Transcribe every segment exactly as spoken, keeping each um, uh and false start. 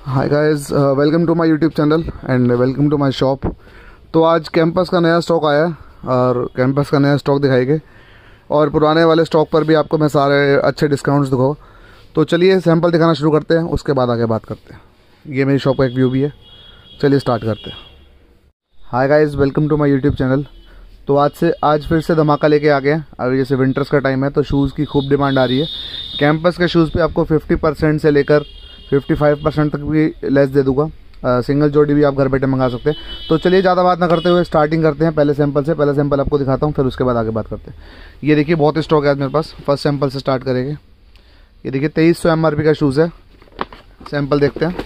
Hi guys, welcome to my YouTube channel and welcome to my shop. तो आज campus का नया stock आया है और कैंपस का नया स्टॉक दिखाएंगे और पुराने वाले स्टॉक पर भी आपको मैं सारे अच्छे डिस्काउंट्स दिखाऊँ। तो चलिए सैंपल दिखाना शुरू करते हैं, उसके बाद आगे बात करते हैं। ये मेरी शॉप का एक व्यू भी है, चलिए स्टार्ट करते हैं। Hi guys, welcome to my YouTube channel. तो आज से आज फिर से धमाका लेके आ गए हैं। अभी जैसे विंटर्स का टाइम है तो शूज़ की खूब डिमांड आ रही है। कैंपस के शूज़ पे आपको फिफ्टी परसेंट से लेकर पचपन परसेंट तक भी लेस दे दूंगा। आ, सिंगल जोड़ी भी आप घर बैठे मंगा सकते हैं। तो चलिए ज़्यादा बात ना करते हुए स्टार्टिंग करते हैं पहले सैंपल से। पहले सैंपल आपको दिखाता हूँ, फिर उसके बाद आगे बात करते हैं। ये देखिए बहुत स्टॉक है आज मेरे पास। फर्स्ट सैंपल से स्टार्ट करेंगे। ये देखिए तेईस सौ एम आर पी का शूज़ है। सैंपल देखते हैं।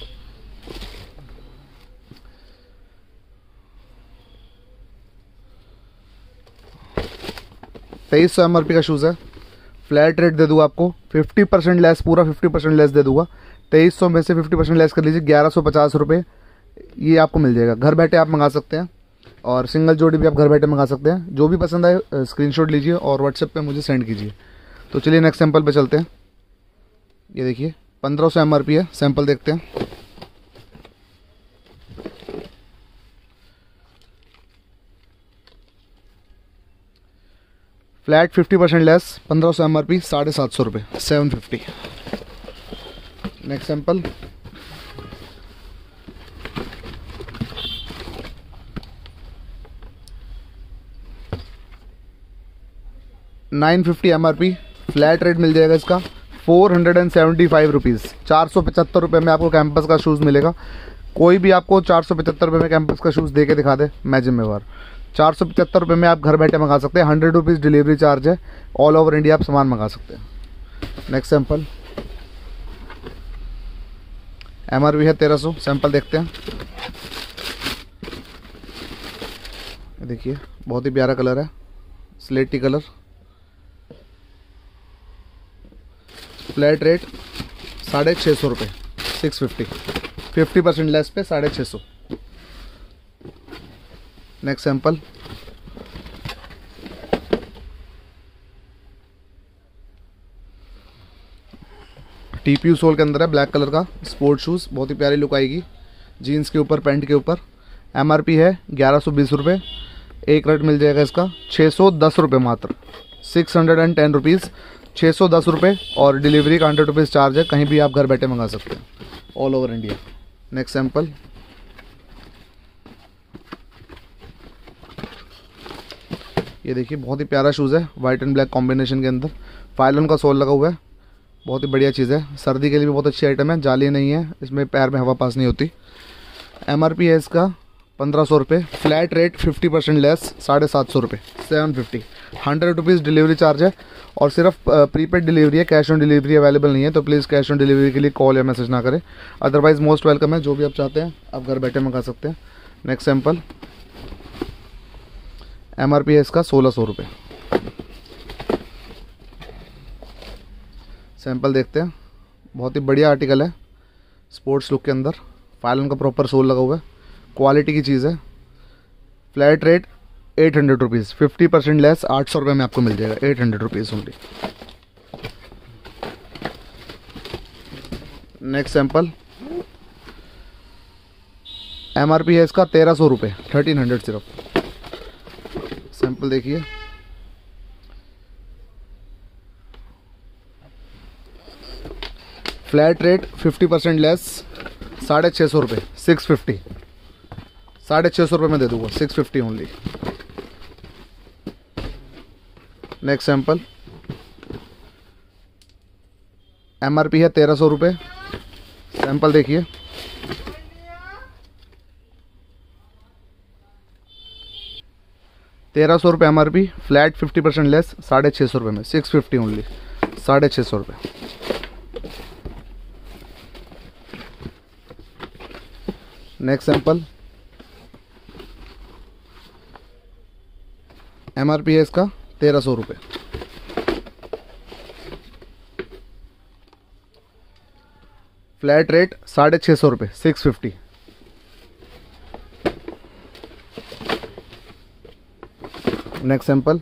तेईस सौ एम आर पी का शूज़ है। फ्लैट रेट दे दूँगा आपको, फिफ्टी परसेंट लेस, पूरा फिफ्टी परसेंट लेस दे दूँगा। तेईस सौ में से फिफ्टी परसेंट लेस कर लीजिए, ग्यारह सौ पचास रुपये ये आपको मिल जाएगा। घर बैठे आप मंगा सकते हैं और सिंगल जोड़ी भी आप घर बैठे मंगा सकते हैं। जो भी पसंद आए स्क्रीनशॉट लीजिए और व्हाट्सएप पे मुझे सेंड कीजिए। तो चलिए नेक्स्ट सैंपल पे चलते हैं। ये देखिए पंद्रह सौ एम आर पी है। सैंपल देखते हैं। फ्लैट फिफ्टी परसेंट लेस, पंद्रह सौ एम आर पी, साढ़े सात सौ रुपये, seven fifty. Next sample. Nine fifty M R P, flat rate मिल जाएगा इसका four hundred and seventy five rupees. चार सौ पचहत्तर रुपये में आपको कैंपस का शूज़ मिलेगा। कोई भी आपको चार सौ पचहत्तर रुपये में कैंपस का शूज़ दे के दिखा दे, मैं जिम्मेवार। चार सौ पचहत्तर रुपये में आप घर बैठे मंगा सकते हैं। हंड्रेड रुपीज़ डिलीवरी चार्ज है। ऑल ओवर इंडिया आप सामान मंगा सकते हैं। Next sample. M R P है तेरह सौ। सैंपल देखते हैं। देखिए बहुत ही प्यारा कलर है, स्लेटी कलर। फ्लैट रेट साढ़े छः सौ रुपये, six fifty. Fifty percent less पे साढ़े छः सौ। Next sample. टीपीयू सोल के अंदर है, ब्लैक कलर का स्पोर्ट शूज़। बहुत ही प्यारी लुक आएगी जीन्स के ऊपर, पैंट के ऊपर। एमआरपी है ग्यारह सौ बीस रुपये। एक रेट मिल जाएगा इसका छः सौ दस रुपये मात्र, six hundred and ten rupees, छः सौ दस रुपये। और डिलीवरी का हंड्रेड रुपीज़ चार्ज है। कहीं भी आप घर बैठे मंगा सकते हैं, all over India. Next sample. ये देखिए बहुत ही प्यारा शूज़ है, वाइट एंड ब्लैक कॉम्बिनेशन के अंदर। फाइलन का सोल लगा हुआ है। बहुत ही बढ़िया चीज़ है, सर्दी के लिए भी बहुत अच्छी आइटम है। जाली नहीं है इसमें, पैर में हवा पास नहीं होती। एमआरपी है इसका पंद्रह सौ रुपये। Flat rate fifty percent less, साढ़े सात सौ रुपये, seven fifty. Hundred rupees delivery charge है और सिर्फ प्रीपेड डिलीवरी है, कैश ऑन डिलीवरी अवेलेबल नहीं है। तो प्लीज़ कैश ऑन डिलीवरी के लिए कॉल या मैसेज ना करें, अदरवाइज़ मोस्ट वेलकम है। जो भी आप चाहते हैं आप घर बैठे मंगा सकते हैं। Next sample. एमआरपी है इसका सोलह सौ रुपये। सैंपल देखते हैं। बहुत ही बढ़िया आर्टिकल है, स्पोर्ट्स लुक के अंदर। फाइलन का प्रॉपर सोल लगा हुआ है, क्वालिटी की चीज़ है। Flat rate eight hundred rupees, fifty percent less, आठ सौ रुपये में आपको मिल जाएगा। Eight hundred rupees only. Next sample. M R P है इसका तेरह सौ रुपये, थर्टीन हंड्रेड सिर्फ। सैंपल देखिए। Flat rate fifty percent less, साढ़े छः सौ रुपये, सिक्स फिफ्टी। साढ़े छः सौ रुपये में दे दूँगा, six fifty only. Next sample. M R P है तेरह सौ रुपये। सैंपल देखिए। तेरह सौ रुपये M R P, flat fifty percent less, साढ़े छः सौ रुपये में, सिक्स फिफ्टी ओनली, साढ़े छः सौ रुपये। Next sample. M R P है इसका तेरह सौ रुपये। फ्लैट रेट साढ़े छः सौ रुपये, सिक्स फिफ्टी। Next sample.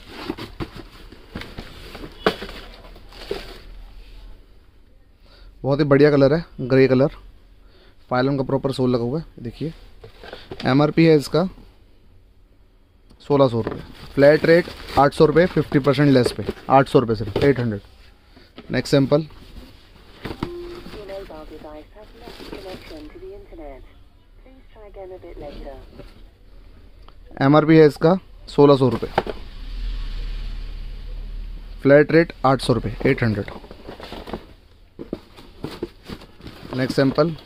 बहुत बहुत ही बढ़िया कलर है, ग्रे कलर। फाइलन का प्रॉपर सोल लगा हुआ है, देखिए। एम आर पी है इसका सोलह सौ रुपये, फ्लैट रेट आठ सौ रुपये, फिफ्टी परसेंट लेस पे आठ सौ रुपये सिर्फ, eight hundred. Next sample. M R P है इसका सोलह सौ रुपये, फ्लैट रेट आठ सौ रुपये, eight hundred. Next sample.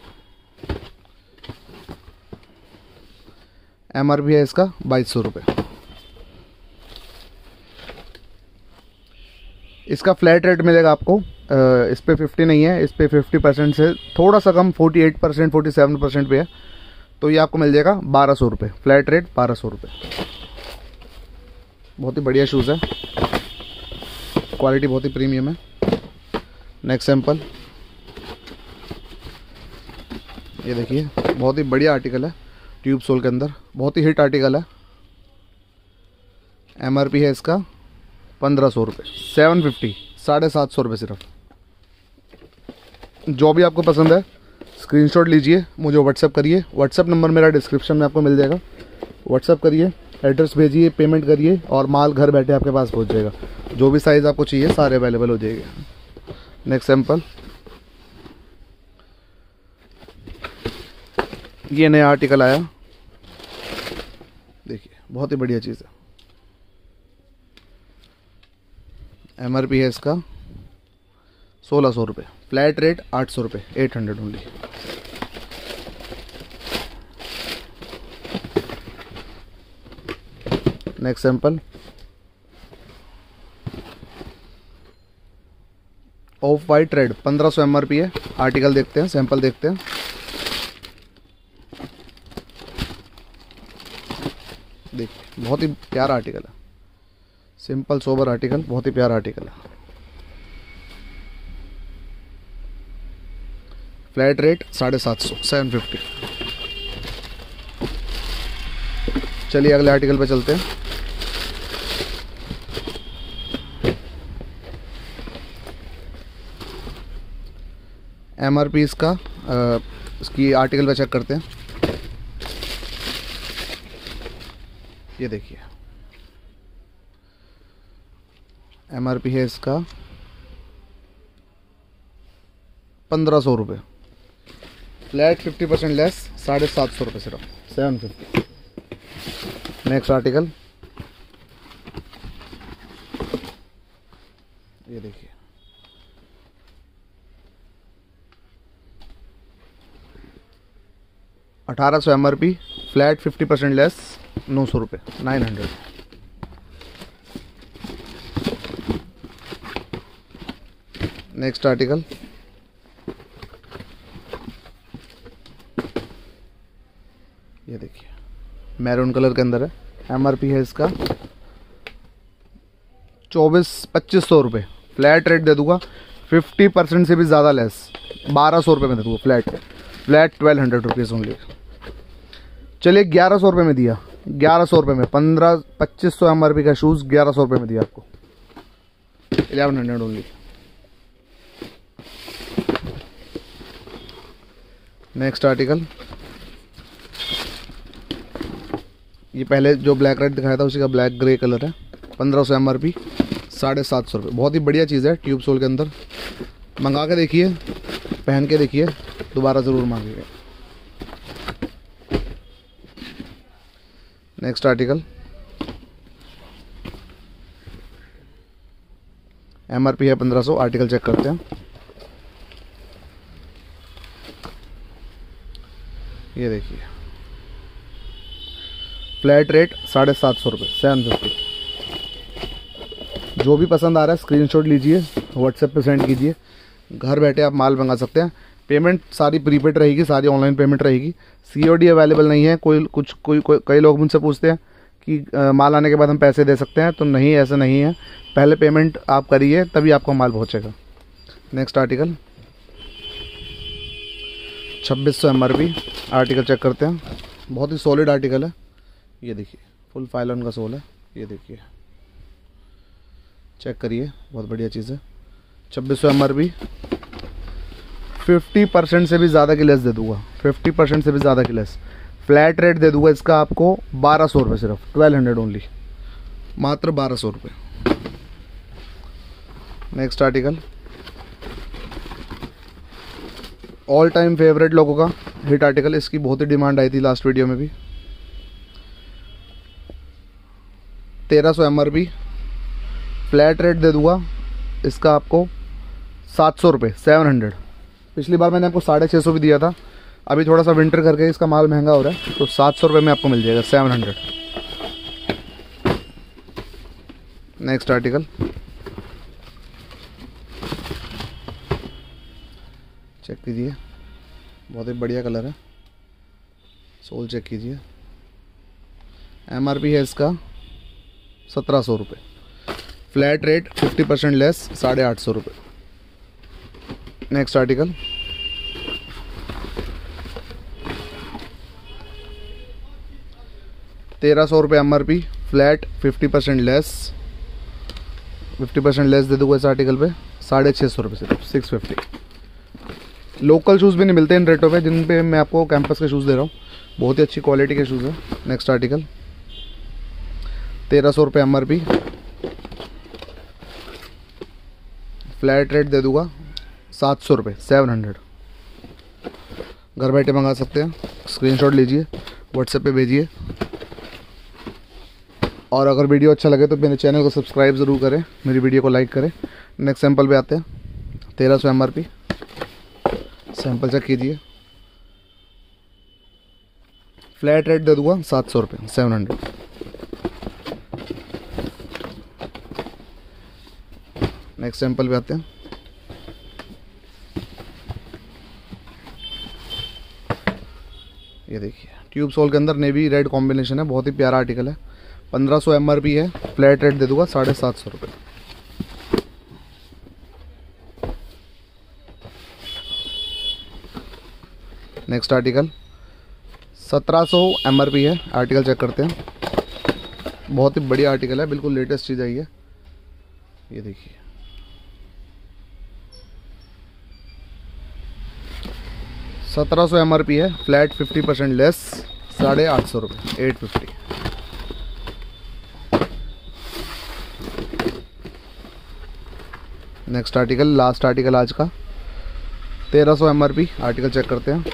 M R P है इसका बाईस सौ रुपये। इसका फ्लैट रेट मिलेगा आपको, इस पे फिफ्टी नहीं है, इस पे फिफ्टी परसेंट से थोड़ा सा कम, forty eight percent forty seven percent पे है, तो ये आपको मिल जाएगा बारह सौ रुपये, फ्लैट रेट बारह सौ रुपये। बहुत ही बढ़िया शूज़ है, क्वालिटी बहुत ही प्रीमियम है। Next sample. ये देखिए, बहुत ही बढ़िया आर्टिकल है, ट्यूब सोल के अंदर, बहुत ही हिट आर्टिकल है। एम आर पी है इसका पंद्रह सौ रुपये, सेवन फिफ्टी, साढ़े सात सौ रुपये सिर्फ। जो भी आपको पसंद है स्क्रीनशॉट लीजिए, मुझे व्हाट्सअप करिए। व्हाट्सअप नंबर मेरा डिस्क्रिप्शन में आपको मिल जाएगा, व्हाट्सअप करिए, एड्रेस भेजिए, पेमेंट करिए और माल घर बैठे आपके पास पहुंच जाएगा। जो भी साइज़ आपको चाहिए सारे अवेलेबल हो जाएंगे। Next sample. ये नया आर्टिकल आया, देखिए बहुत ही बढ़िया चीज़ है। एम आर पी है इसका सोलह सौ रुपये, फ्लैट रेट आठ सौ रुपये, eight hundred only. Next sample. Off white red, पंद्रह सौ एम आर पी है। आर्टिकल देखते हैं, सैंपल देखते हैं। देखिए बहुत ही प्यारा आर्टिकल है, सिंपल सोबर आर्टिकल, बहुत ही प्यारा आर्टिकल है। फ्लैट रेट साढ़े सात सौ, सेवन फिफ्टी। चलिए अगले आर्टिकल पे चलते हैं। एम आर पी इसका आ, इसकी आर्टिकल पे चेक करते हैं। ये देखिए, एम आर पी है इसका पंद्रह सौ रुपये, फ्लैट फिफ्टी परसेंट लेस, साढ़े सात सौ रुपये सिर्फ, सेवन फिफ्टी। Next article. ये देखिए, अठारह सौ M R P, flat fifty percent less, नौ सौ रुपये, नाइन हंड्रेड। Next article. ये देखिए, मैरून कलर के अंदर है। एम आर पी है इसका चौबीस पच्चीस सौ रुपये, फ्लैट रेट दे दूंगा फिफ्टी परसेंट से भी ज़्यादा लेस, बारह सौ रुपये में दे दूंगा flat, flat twelve hundred rupees only. चलिए ग्यारह सौ रुपये में दिया, ग्यारह सौ रुपये में पंद्रह पच्चीस सौ एम आर पी का शूज़ ग्यारह सौ रुपये में दिया आपको, eleven hundred only. Next article. ये पहले जो ब्लैक रेड दिखाया था उसी का ब्लैक ग्रे कलर है, पंद्रह सौ एम आर पी, साढ़े सात सौ रुपये। बहुत ही बढ़िया चीज़ है, ट्यूब सोल के अंदर। मंगा के देखिए, पहन के देखिए, दोबारा ज़रूर मांगिएगा। Next article. M R P है पंद्रह सौ, आर्टिकल चेक करते हैं। ये देखिए, फ्लैट रेट साढ़े सात सौ रुपये, सेवन फिफ्टी। जो भी पसंद आ रहा है स्क्रीनशॉट लीजिए, व्हाट्सएप पे सेंड कीजिए, घर बैठे आप माल मंगा सकते हैं। पेमेंट सारी प्रीपेड रहेगी, सारी ऑनलाइन पेमेंट रहेगी, सीओडी अवेलेबल नहीं है। कोई कुछ कोई, कोई कई लोग मुझसे पूछते हैं कि आ, माल आने के बाद हम पैसे दे सकते हैं, तो नहीं, ऐसा नहीं है। पहले पेमेंट आप करिए तभी आपको माल पहुंचेगा। नेक्स्ट आर्टिकल, छब्बीस सौ M R P, article check करते हैं। बहुत ही सॉलिड आर्टिकल है। ये देखिए, फुल फाइलन का सोल है। ये देखिए, चेक करिए, बहुत बढ़िया चीज़ है। छब्बीस सौ M R P, fifty percent से भी ज़्यादा की लेस दे दूंगा, फिफ्टी परसेंट से भी ज़्यादा की लेस। फ्लैट रेट दे दूंगा इसका आपको बारह सौ रुपये, सिर्फ ट्वेल्व हंड्रेड ओनली, मात्र बारह सौ रुपये। Next article, all time favourite लोगों का हिट आर्टिकल, इसकी बहुत ही डिमांड आई थी लास्ट वीडियो में भी। तेरह सौ M R P, flat rate दे दूंगा इसका आपको सात सौ रुपये, सेवन हंड्रेड। पिछली बार मैंने आपको साढ़े छः सौ भी दिया था, अभी थोड़ा सा विंटर करके इसका माल महंगा हो रहा है, तो सात सौ रुपये में आपको मिल जाएगा, seven hundred. Next article, check कीजिए, बहुत ही बढ़िया कलर है, सोल चेक कीजिए। एम आर पी है इसका सत्रह सौ रुपये, flat rate fifty percent less, साढ़े आठ सौ रुपये। नेक्स्ट आर्टिकल, तेरह सौ रुपये M R P, flat fifty percent less, fifty percent less दे दूँगा इस आर्टिकल पे, साढ़े छः सौ रुपये सिर्फ, सिक्स फिफ्टी। लोकल शूज़ भी नहीं मिलते इन रेटों पे जिन पे मैं आपको कैंपस के शूज़ दे रहा हूँ, बहुत ही अच्छी क्वालिटी के शूज़ है। नेक्स्ट आर्टिकल, तेरह सौ रुपये M R P, flat rate दे दूँगा सात सौ रुपये, सेवन हंड्रेड। घर बैठे मंगा सकते हैं, स्क्रीनशॉट लीजिए, व्हाट्सएप पे भेजिए। और अगर वीडियो अच्छा लगे तो मेरे चैनल को सब्सक्राइब ज़रूर करें, मेरी वीडियो को लाइक करें। नेक्स्ट सैंपल पे आते हैं, तेरह सौ M R P, sample check कीजिए, फ्लैट रेट दे दूँगा सात सौ रुपये, सेवन हंड्रेड। नेक्स्ट सैंपल पे आते हैं, ये देखिए ट्यूब सोल के अंदर नेवी रेड कॉम्बिनेशन है, बहुत ही प्यारा आर्टिकल है। पंद्रह सौ एम आर पी है, फ्लैट रेट दे दूंगा साढ़े सात सौ रुपये। नेक्स्ट आर्टिकल, सत्रह सौ एम आर पी है, आर्टिकल चेक करते हैं, बहुत ही बढ़िया आर्टिकल है, बिल्कुल लेटेस्ट चीज़ आई है। ये देखिए सत्रह सौ एम आर पी है, फ्लैट फिफ्टी परसेंट लेस, साढ़े आठ सौ रुपये, eight fifty. Next article, last article आज का, तेरह सौ M R P, article check करते हैं,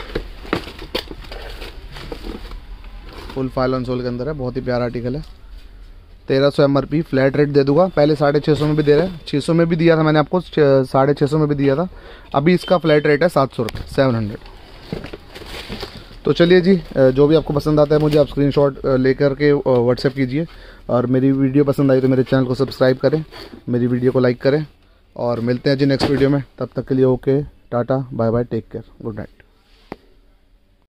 फुल फाइल ऑन सोल के अंदर है, बहुत ही प्यारा आर्टिकल है। तेरह सौ M R P, flat rate दे दूंगा, पहले साढ़े छः सौ में भी दे रहे हैं, छः सौ में भी दिया था मैंने आपको, साढ़े छः सौ में भी दिया था, अभी इसका फ्लैट रेट है सात सौ रुपये, सेवन हंड्रेड। तो चलिए जी, जो भी आपको पसंद आता है मुझे आप स्क्रीनशॉट लेकर के व्हाट्सएप कीजिए, और मेरी वीडियो पसंद आई तो मेरे चैनल को सब्सक्राइब करें, मेरी वीडियो को लाइक करें, और मिलते हैं जी नेक्स्ट वीडियो में। तब तक के लिए okay, tata, bye bye, take care, good night.